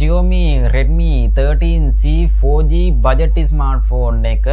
xiaomi redmi 13C 4G budget smartphone එක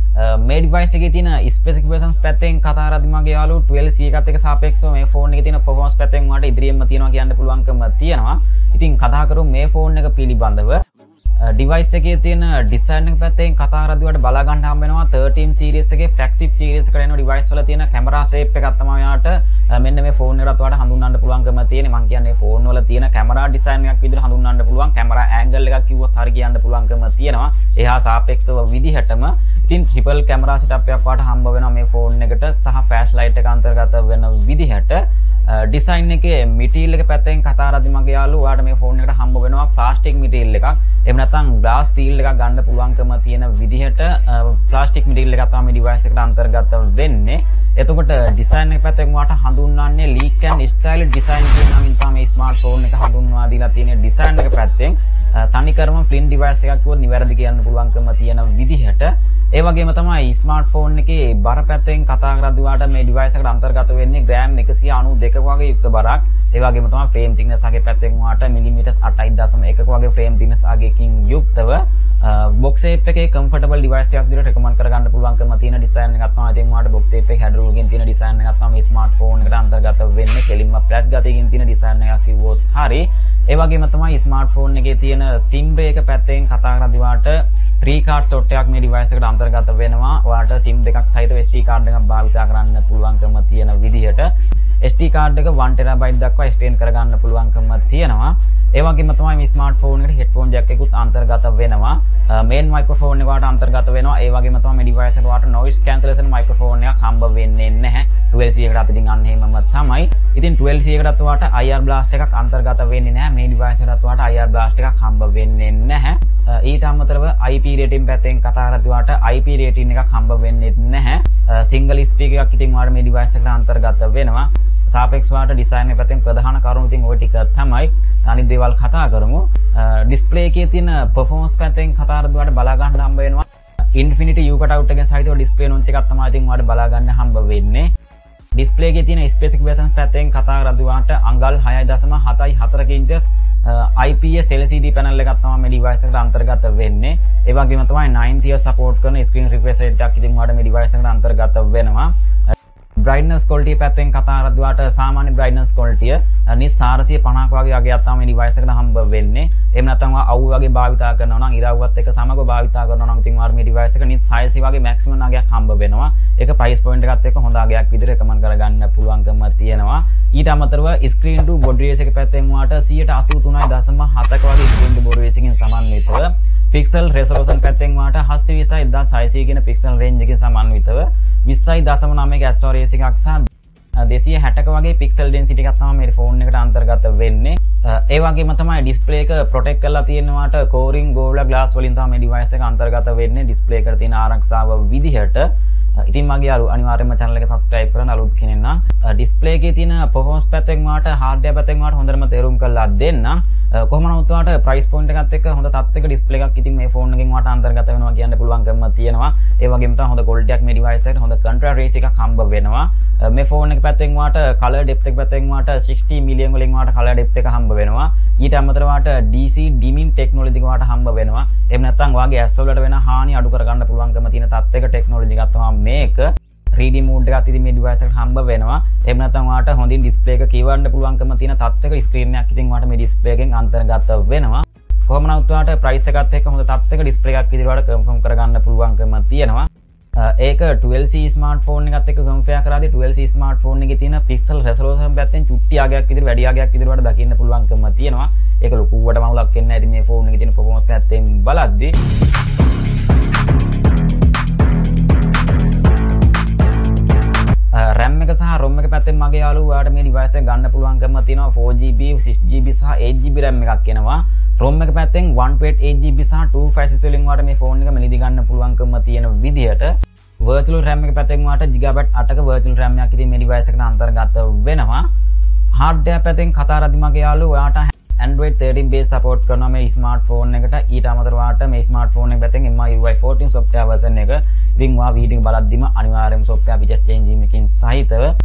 මේ device එකේ තියෙන specifications පැත්තෙන් කතා කරද්දි මගේ යාළුවෝ 12C එකත් එක්ක සාපේක්ෂව මේ phone එකේ තියෙන performance පැත්තෙන් වලට ඉදිරියෙන්ම තියනවා කියන්න පුළුවන්කම තියෙනවා. ඉතින් කතා කරමු මේ phone එක පිළිබඳව. device එකේ තියෙන design එක පැත්තෙන් කතා කරද්දි වලට බලා ගන්න හම්බ වෙනවා 13 series එකේ flagship series එකට එන device වල තියෙන camera shape එකක් තමයි යාට මෙන්න මේ phone එකකට වඩා හඳුන්වන්න පුළුවන්කම තියෙන්නේ. මම කියන්නේ phone වල තියෙන camera design එකක් විදිහට හඳුන්වන්න පුළුවන්. camera angle එකක් කිව්වොත් හරි කියන්න පුළුවන්කම තියෙනවා. එහා සාපේක්ෂව විදිහටම ඉතින් triple camera setup එකක් වාට හම්බ වෙනවා මේ phone එකට සහ flashlight එක අන්තර්ගත වෙන විදිහට. design එකේ material එක පැත්තෙන් කතා කරද්දි මගේ යාළුවෝ ඔයාලට මේ phone එකට හම්බ වෙනවා plastic material එකක්. එහෙම නැත්නම් glass feel එකක් ගන්න පුළුවන්කම තියෙන විදිහට plastic material එකක් තමයි මේ device එකට අන්තර්ගත වෙන්නේ. එතකොට design එක පැත්තෙන් ඔයාලට හඳුන්වන්නේ leak and style design කියන නමින් තමයි මේ smartphone එක හඳුන්වා දීලා තියෙන්නේ. design එක පැත්තෙන් තනිකරම print device එකක් කිව්වොත් නිවැරදි කියන්න පුළුවන්කම තියෙන විදිහට. ඒ වගේම තමයි smartphone එකේ බර පැත්තෙන් කතා කරද්දී ඔයාලට මේ device එකට අන්තර්ගත වෙන්නේ gram 192ක වගේ යුක්ත බරක්. ඒ වගේම තමයි frame thickness අගේ පැත්තෙන් ඔයාලට millimeter 8.1ක වගේ frame thickness අගයකින් යුක්තව box shape එකේ comfortable device එකක් විදිහට recommend කරගන්න පුළුවන්කම තියෙන design එකක් තමයි. ඉතින් ඔයාලට box shape එක හැඩරුවකින් තියෙන design එකක් තමයි smartphone එකට අන්තර්ගත වෙන්නේ. කෙලින්ම flat ගතියකින් තියෙන design එකක් කිව්වොත් හරි. ඒ වගේම තමයි smartphone එකේ තියෙන SIM එක පැත්තෙන් කතා කරද්දී ඔයාලට 3 card slot එකක් මේ device එකට අන්තර්ගත වෙනවා. ඔයාලට SIM දෙකක් සහිතව SD card එකක් භාවිත කරන්න පුළුවන්කම තියෙන විදිහට SD card එක 1TB දක්වා extend කරගන්න පුළුවන්කම තියෙනවා. ඒ වගේම තමයි මේ smartphone එකට headphone jack එකකුත් අන්තර්ගත වෙනවා. main microphone එක වාට අන්තර්ගත වෙනවා. ඒ වගේම තමයි මේ device එකට වාට noise cancellation microphone එකක් හම්බ වෙන්නේ නැහැ. 12C එකට අතින් අන්න එහෙමම තමයි. ඉතින් 12C එකටත් වාට IR blast එකක් අන්තර්ගත වෙන්නේ නැහැ. මේ device එකටත් වාට IR blast එකක් හම්බ වෙන්නේ නැහැ. ඊට අමතරව IP rating පැත්තෙන් කතා කරද්දී වාට IP rating එකක් හම්බ වෙන්නේ නැහැ. single speaker එකක් ඉතින් වාට මේ device එකට අන්තර්ගත වෙනවා. සාපේක්ෂව වාට design එක පැත්තෙන් ප්‍රධාන කරුණු ඉතින් ওই ටික තමයි. අනිත් දේවල් කතා කරමු. display එකේ තියෙන performance පැත්තෙන් කතා කරද්දී වාට බලා ගන්න හම්බ වෙනවා. infinity U cutout එකෙන් සහිතව display notch එකක් තමයි ඉතින් වාට බලා ගන්න හම්බ වෙන්නේ. display එකේ තියෙන specifications පැත්තෙන් කතා කරද්දී වාට අඟල් 6.74 inches IPS LCD panel එකක් තමයි මේ device එකට අන්තර්ගත වෙන්නේ. ඒ වගේම තමයි 90 support කරන screen refresh rate එකක් ඉතින් ඔයාලට මේ device එකට අන්තර්ගත වෙනවා. brightness quality පැත්තෙන් කතා කරද්දී ඔයාලට සාමාන්‍ය brightness quality නිස් 450ක වගේ අගයක් තමයි මේ device එකට හම්බ වෙන්නේ. එහෙම නැත්නම් ඔයා අවුව වගේ භාවිතා කරනවා නම් ඉරව්වත් එක්ක සමග භාවිතා කරනවා නම් ඉතින් ඔයාලට මේ device එක නිස් 600 වගේ maximum අගයක් හම්බ වෙනවා. ඒක price point එකත් එක්ක හොඳ අගයක් විදිහට recommend කරගන්න පුළුවන්කම තියෙනවා. ඊට අමතරව screen to body ratio එක පැත්තෙන් ඔයාලට 83.7ක වගේ screen to body ratio එකකින් සමන්විතව pixel resolution පැත්තෙන් ඔයාලට 720x1600 කියන pixel range එකකින් සමන්විතව 20.9ක aspect ratio එකක් සහ 260ක වගේ pixel density එකක් තමයි මේ phone එකට අන්තර්ගත වෙන්නේ. ඒ වගේම තමයි display එක protect කරලා තියෙනවාට coring Gorilla glass වලින් තමයි මේ device එක අන්තර්ගත වෙන්නේ. display එකට තියෙන ආරක්ෂාව විදිහට. ඉතින් මගේ යාළුවෝ අනිවාර්යයෙන්ම channel එක subscribe කරන්න අලුත් කෙනෙක් නම් display එකේ තියෙන performance පැත්තෙන් වාට hardware පැත්තෙන් වාට හොඳටම තේරුම් කරලා දෙන්න. කොහොම නමුත් වාට price point එකත් එක්ක හොඳ තත්ත්වයක display එකක් ඉතින් මේ phone එකෙන් වාට අන්තර්ගත වෙනවා කියන්න පුළුවන්කම තියෙනවා. ඒ වගේම තමයි හොඳ quality එකක් මේ device එකට හොඳ contrast ratio එකක් හම්බ වෙනවා. මේ phone එක පැත්තෙන් වාට color depth එක පැත්තෙන් වාට 60 million වලින් වාට color depth එක හම්බ වෙනවා. ඊට අමතරව වාට DC dimming technology එක වාට හම්බ වෙනවා. එහෙම නැත්නම් වාගේ ඇස් වලට වෙන හානි අඩු කරගන්න පුළුවන්කම තියෙන තත්ත්වයක technology එකක් තමයි මේක. 3D mode එකක් ඉතින් මේ device එකට හම්බ වෙනවා. එහෙම නැත්නම් ඔයාලට හොඳින් display එක කියවන්න පුළුවන්කම තියෙන තත්ත්වයක screen එකක් ඉතින් ඔයාලට මේ display එකෙන් අන්තර්ගත වෙනවා. කොහොම නමුත් ඔයාලට price එකත් එක්ක හොඳ තත්ත්වයක display එකක් ඉදිරියට ඔයාලට confirm කරගන්න පුළුවන්කම තියෙනවා. ඒක 12C smartphone එකත් එක්ක compare කරාදී 12C smartphone එකේ තියෙන pixel resolution පැත්තෙන් චුට්ටි අගයක් විතර වැඩි අගයක් විතර වඩා දකින්න පුළුවන්කම තියෙනවා. ඒක ලොකුවට මවුලක් වෙන්නේ නැහැ. ඉතින් මේ phone එකේ තියෙන performance පැත්තෙන් බලද්දී RAM එක සහ ROM එක පැත්තෙන් මගේ යාළුවෝ ඔයාලට මේ device එක ගන්න පුළුවන්කම තියෙනවා 4GB 6GB සහ 8GB RAM එකක් එනවා. ROM එක පැත්තෙන් 128GB සහ 256 වලින් ඔයාලට මේ phone එක මෙලිදි ගන්න පුළුවන්කම තියෙන විදිහට virtual RAM එක පැත්තෙන් ඔයාලට GB 8ක virtual RAM එකක් ඉතින් මේ device එකට අන්තර්ගත වෙනවා. hardware පැත්තෙන් කතා කරද්දී මගේ යාළුවෝ ඔයාලට Android 13 base support කරනවා මේ smartphone එකට. ඊට අමතරව ඔයාලට මේ smartphone එක පැත්තෙන් MIUI 14 software version එක ඉතින් ඔයා වීඩියෝ එක බලද්දිම අනිවාර්යයෙන්ම software features change එකකින් සහිතව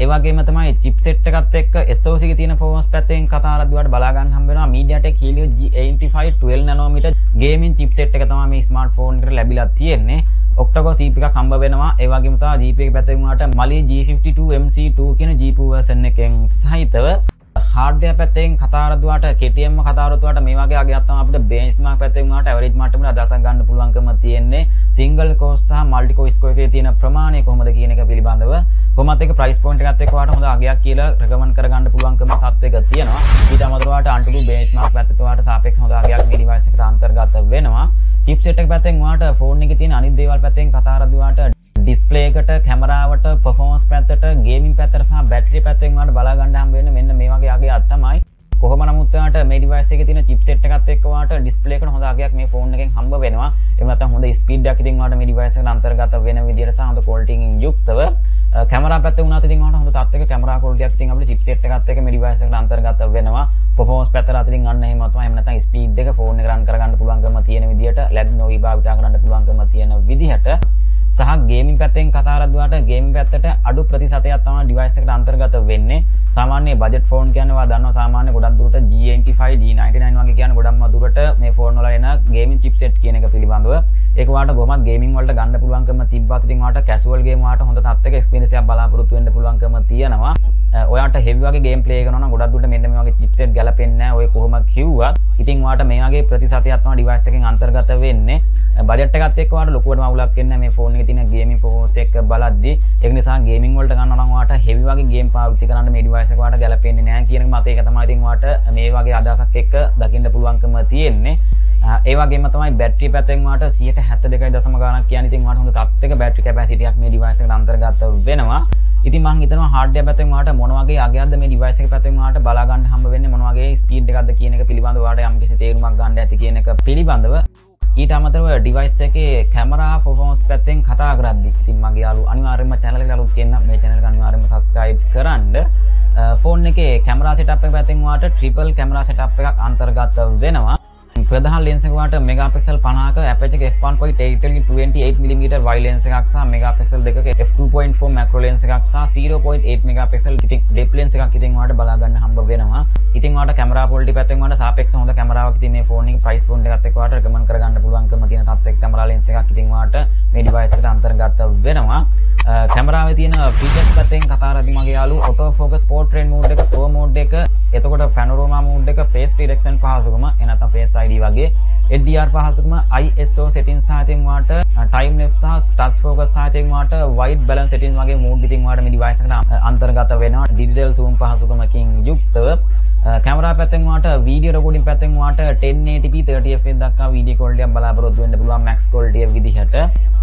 ඒ වගේම තමයි chipset එකත් එක්ක SoC එකේ තියෙන performance පැත්තෙන් කතා කරද්දී ඔයාලට බලා ගන්න හම්බ වෙනවා MediaTek Helio G85 12 nanometer gaming chipset එක තමයි මේ smartphone එකට ලැබිලා තියෙන්නේ. ඔක්ටකෝ CPU එකක් හම්බ වෙනවා. ඒ වගේම තමයි GPU එක පැත්තෙන් ඔයාලට Mali G52 MC2 කියන GPU version එකෙන් සහිතව hardware පැත්තෙන් කතා කරද්දී KTM කතා කරද්දී මේ වගේ අගයක් තමයි අපිට benchmark පැත්තෙන් උනාට average මට්ටමට අදහසක් ගන්න පුළුවන්කම තියෙන්නේ. single core සහ multi core score එකේ තියෙන ප්‍රමාණය කොහොමද කියන එක පිළිබඳව කොහොමත් ඒක price point එකත් එක්ක ඔයාලට හොඳ අගයක් කියලා recommend කරගන්න පුළුවන්කම තත්ත්වයක තියෙනවා. ඊට අමතරව ඔයාලට Antutu benchmark පැත්තට ඔයාලට සාපේක්ෂව හොඳ අගයක් මේ device එකට අන්තර්ගත වෙනවා. chipset එක පැත්තෙන් ඔයාලට phone එකේ තියෙන අනිත් දේවල් පැත්තෙන් කතා කරද්දී ඔයාලට display එකට කැමරාවට performance පැත්තට gaming පැත්තට සහ battery පැත්තෙන් ඔයාලට බලා ගන්න හම්බ වෙන්නේ මෙන්න මේ වගේ අගයක් තමයි. කොහොම නමුත් ඔයාලට මේ device එකේ තියෙන chipset එකත් එක්ක ඔයාලට display එකට හොඳ අගයක් මේ phone එකෙන් හම්බ වෙනවා. එහෙම නැත්නම් හොඳ speed එකක් ඉතින් ඔයාලට මේ device එකට අන්තර්ගත වෙන විදිහට සහ හොඳ quality එකකින් යුක්තව කැමරා පැත්තේ වුණාත් ඉතින් ඔයාලට හොඳ තත්ත්වයක කැමරා quality එකක් ඉතින් අපිට chipset එකත් එක්ක මේ device එකට අන්තර්ගත වෙනවා. performance පැත්තට අතින් අන්න එහෙම තමයි. එහෙම නැත්නම් speed එක phone එක run කරගන්න පුළුවන්කම තියෙන විදිහට lag නොවි භාවිතා කරන්න පුළුවන්කම තියෙන විදිහට සහ ගේමින් පැත්තෙන් කතා කරද්දී ගේමින් පැත්තට අඩු ප්‍රතිශතයක් තමයි device එකට අන්තර්ගත වෙන්නේ. සාමාන්‍ය budget phone කියන්නේ ඔයා දන්නවා සාමාන්‍ය ගොඩක් දුරට G85 G99 වගේ කියන්නේ ගොඩක්ම දුරට මේ phone වල එන gaming chipset කියන එක පිළිබඳව ඒක ඔයාලට කොහොමත් gaming වලට ගන්න පුළුවන්කම තිබ්බත් ඉතින් ඔයාලට casual game වලට හොඳ තත්ත්වයක experience එකක් බලාපොරොත්තු වෙන්න පුළුවන්කම තියෙනවා. ඔයාලට heavy වගේ game play කරනවා නම් ගොඩක් දුරට මෙන්න මේ වගේ chipset ගැලපෙන්නේ නැහැ. ඔය කොහොම කිව්වත් ඉතින් ඔයාලට මේ වගේ ප්‍රතිශතයක් තමයි device එකෙන් අන්තර්ගත වෙන්නේ. budget එකත් එක්ක ඔයාලට ලොකුවටම අවුලක් එන්නේ නැහැ මේ phone එකේ තියෙන gaming performance එක බලද්දී. ඒක නිසා gaming වලට ගන්නවා නම් ඔයාලට heavy වගේ game පාවිච්චි කරන්න මේ device එක ඔයාලට ගැලපෙන්නේ නැහැ කියන මත ඒක තමයි ඉතින් ඔයාලට මේ වගේ අදහසක් එක්ක දකින්න පුළුවන්කම තියෙන්නේ. ඒ වගේම තමයි බැටරි පැත්තෙන් ඔයාලට 72.0 ගාණක් කියන්නේ ඉතින් ඔයාලට හොඳ තත්ත්වයක බැටරි කැපැසිටි එකක් මේ device එකට අන්තර්ගත වෙනවා. ඉතින් මම හිතනවා hardware පැත්තෙන් ඔයාලට මොන වගේ අගයක්ද මේ device එක පැත්තෙන් ඔයාලට බලා ගන්න හම්බ වෙන්නේ මොන වගේ speed එකක්ද කියන එක පිළිබඳව ඔයාලට යම්කිසි තේරුමක් ගන්න ඇති කියන එක පිළිබඳව. ඊට අමතරව device එකේ කැමරා performance පැත්තෙන් කතා කරද්දී ඉතින් මගේ යාළුවෝ අනිවාර්යයෙන්ම channel එකට අලුත් කෙනා මේ channel එක අනිවාර්යයෙන්ම subscribe කරන්න. phone එකේ කැමරා setup එක පැත්තෙන් ඔයාලට triple camera setup එකක් අන්තර්ගත වෙනවා. ප්‍රධාන lens එක වාට megapixel 50ක aperture එක f1.8 28mm wide lens එකක් සහ megapixel 2ක f2.4 macro lens එකක් සහ 0.8 megapixel depth lens එකක් ඉතින් වාට බලා ගන්න හම්බ වෙනවා. ඉතින් වාට කැමරා quality පැත්තෙන් වාට සාපේක්ෂව හොඳ කැමරාවක් ඉතින් මේ phone එකේ price point එකත් එක්ක වාට recommend කරගන්න පුළුවන්කම තියෙන තත්ත්වයක කැමරා lens එකක් ඉතින් වාට මේ device එකට අන්තර්ගත වෙනවා. කැමරාවේ තියෙන features පැත්තෙන් කතා කරද්දී මගේ යාළුවෝ auto focus portrait mode එක pro mode එක එතකොට panorama mode එක face detection පහසුකම එනතම් face ID වගේ HDR පහසුකම ISO settings සහිතින් වාට time lapse සහ touch focus සහිතින් වාට white balance settings වගේ mode ඉතින් වාට මේ device එකට අන්තර්ගත වෙනවා. digital zoom පහසුකමකින් යුක්තව කැමරා පැත්තෙන් වාට video recording පැත්තෙන් වාට 1080p 30fps දක්වා video quality එකක් බලාපොරොත්තු වෙන්න පුළුවන් max quality එක විදිහට.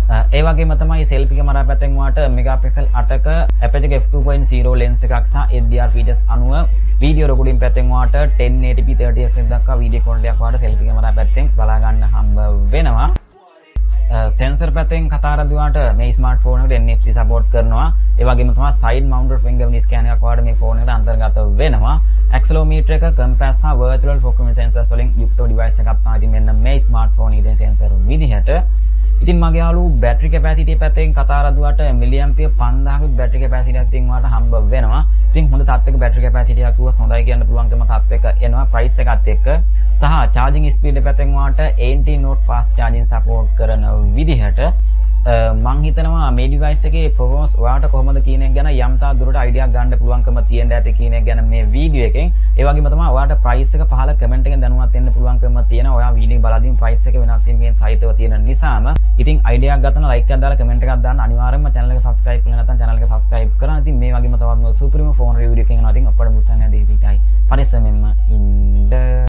ඒ වගේම තමයි selfie කැමරා පැත්තෙන් වාට megapixel 8ක aperture f2.0 lens එකක් සහ HDR features අනුව video recording පැත්තෙන් වාට 1080p 30fps දක්වා video quality එකක් වාට selfie කැමරා පැත්තෙන් බලා ගන්න හම්බ වෙනවා. sensor පැත්තෙන් කතා කරද්දී වාට මේ smartphone එකට NFC support කරනවා. ඒ වගේම තමයි side mounted fingerprint scanner එකක් වාට මේ phone එකට අන්තර්ගත වෙනවා. accelerometer එක compass සහ virtual focus sensors වලින් යුක්ත device එකක් තමයි ඉතින් මෙන්න මේ smartphone එකේ sensor විදිහට. ඉතින් මගේ යාළුවෝ battery capacity පැත්තෙන් කතා කරද්දී milliampere 5000ක battery capacity එකක් ඉතින් වාට හම්බ වෙනවා. ඉතින් හොඳ තත්ත්වයක battery capacity එකක් වුවත් හොඳයි කියන්න පුළුවන්කම තත්ත්වයක එනවා price එකත් එක්ක. සහ charging speed පැත්තෙන් වාට 80 watt fast charging support කරන විදිහට මම හිතනවා මේ device එකේ performance ඔයාලට කොහොමද කියන එක ගැන යම් තාක් දුරට idea ගන්න පුළුවන්කම තියෙන්න ඇති කියන එක ගැන මේ වීඩියෝ එකෙන්. ඒ වගේම තමයි ඔයාලට price එක පහළ comment එකෙන් දැනුවත් වෙන්න පුළුවන්කම තියෙනවා. ඔයා වීඩියෝ බලද්දී price එක වෙනස් වීමෙන් සහිතව තියෙන නිසාම ඉතින් idea එකක් ගන්න like එකක් දාලා comment එකක් දාන්න අනිවාර්යයෙන්ම channel එක subscribe කරලා නැත්නම් channel එක subscribe කරන්න. ඉතින් මේ වගේම තවත් සුපිරිම phone review එකකින් යනවා. ඉතින් අපිට මුසන්නේ දෙවිටයි පරිස්සමෙන්ම ඉන්න